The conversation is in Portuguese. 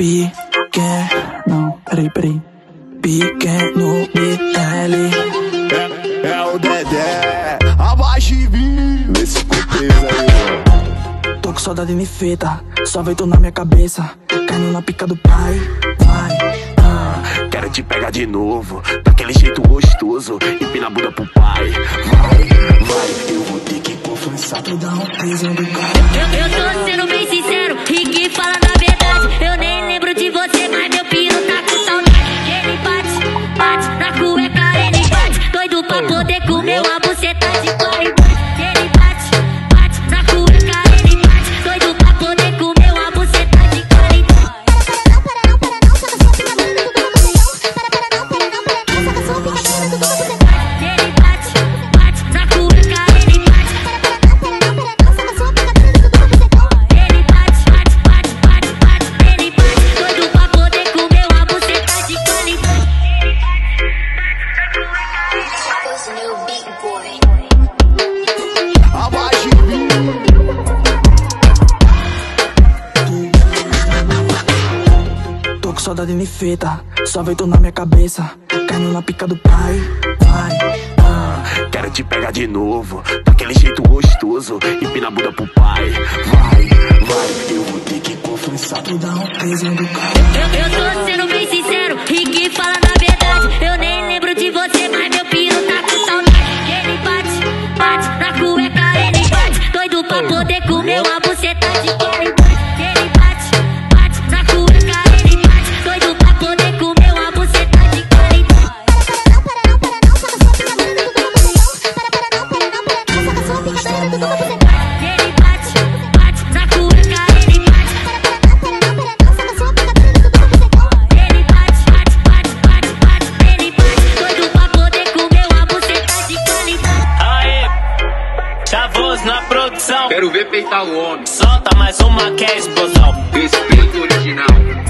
Pequeno, peraí. Pequeno BL. É o Dedé, abaixo de mim. Vê se ficou preso aí, ó. Tô com saudade de fita, só vem tu na minha cabeça. Caindo na pica do pai, vai. Quero te pegar de novo, daquele jeito gostoso. Empina a bunda pro pai, vai. Eu vou ter que confessar, tu dá um peso do cara. Eu tô sendo bem sincero, Rick fala da verdade. Eu nem lembro de você, mas meu piro tá com saudade. Ele bate na cueca, ele bate. Doido pra poder comer uma buceta de qualidade. Ele bate na cueca, ele bate. Doido pra poder comer uma buceta de qualidade. Ele bate na cueca, ele bate. Ele bate, ele bate. Doido pra poder comer uma buceta de qualidade. Abaixo de mim. Tô com saudade de fita, só vem tu na minha cabeça. Caindo na pica do pai, vai. Quero te pegar de novo, daquele jeito gostoso. Empina a bunda pro pai, vai. Eu vou ter que confessar, tu dá um peso do cara. Eu tô sendo bem sincero, Rick fala da verdade. Eu nem lembro de você, mas meu piro tá com saudade. Ele bate na cueca, ele bate. Doido pra poder comer uma buceta de qualidade. Ele bate na cueca, ele bate. Doido pra poder comer uma buceta de qualidade. Ele bate na cueca, ele bate. Ele bate, ele bate. Doido pra poder comer uma buceta de qualidade. Aê, Chavoso na produção. Quero ver peitar o homem. Solta mais uma que é explosão. Respeito original.